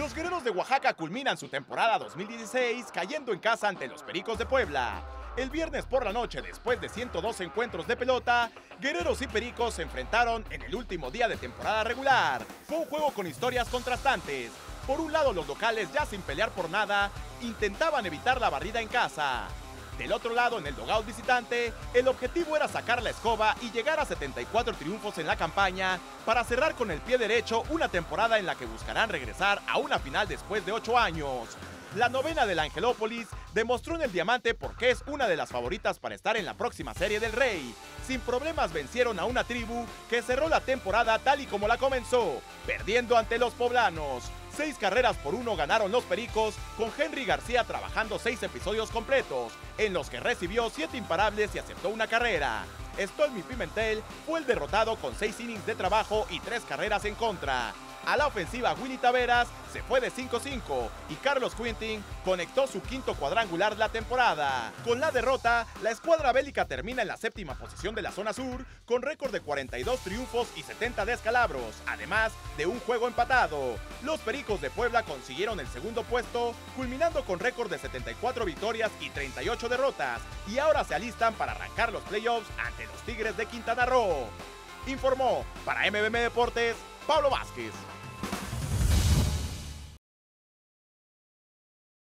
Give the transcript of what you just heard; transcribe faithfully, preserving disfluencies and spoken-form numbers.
Los Guerreros de Oaxaca culminan su temporada dos mil dieciséis cayendo en casa ante los Pericos de Puebla. El viernes por la noche, después de ciento dos encuentros de pelota, Guerreros y Pericos se enfrentaron en el último día de temporada regular. Fue un juego con historias contrastantes. Por un lado, los locales, ya sin pelear por nada, intentaban evitar la barrida en casa. Del otro lado, en el dugout visitante, el objetivo era sacar la escoba y llegar a setenta y cuatro triunfos en la campaña para cerrar con el pie derecho una temporada en la que buscarán regresar a una final después de ocho años. La novena del Angelópolis demostró en el Diamante por qué es una de las favoritas para estar en la próxima Serie del Rey. Sin problemas vencieron a una tribu que cerró la temporada tal y como la comenzó, perdiendo ante los poblanos. Seis carreras por uno ganaron los Pericos, con Henry García trabajando seis episodios completos, en los que recibió siete imparables y aceptó una carrera. Stolmy Pimentel fue el derrotado con seis innings de trabajo y tres carreras en contra. A la ofensiva, Willy Taveras se fue de cinco cinco y Carlos Quintin conectó su quinto cuadrangular de la temporada. Con la derrota, la escuadra bélica termina en la séptima posición de la zona sur con récord de cuarenta y dos triunfos y setenta descalabros, además de un juego empatado. Los Pericos de Puebla consiguieron el segundo puesto, culminando con récord de setenta y cuatro victorias y treinta y ocho derrotas, y ahora se alistan para arrancar los playoffs ante los Tigres de Quintana Roo. Informó para M B M Deportes, Pablo Vázquez.